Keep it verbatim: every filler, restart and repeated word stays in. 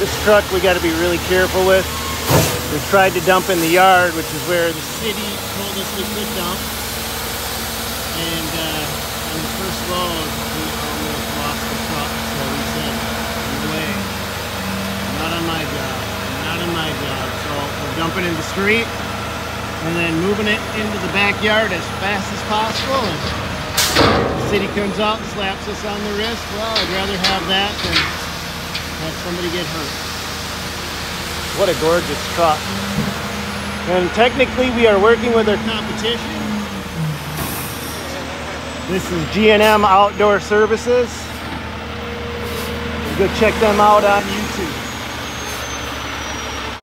This truck we got to be really careful with. We tried to dump in the yard, which is where the city told us we could dump. And uh, on the first load, we almost lost the truck. So we said, no way, not on my job, not on my job. So we're dumping in the street and then moving it into the backyard as fast as possible. And the city comes out and slaps us on the wrist. Well, I'd rather have that than have somebody get hurt. What a gorgeous truck. And technically we are working with our competition. This is G and M Outdoor Services. You go check them out on YouTube.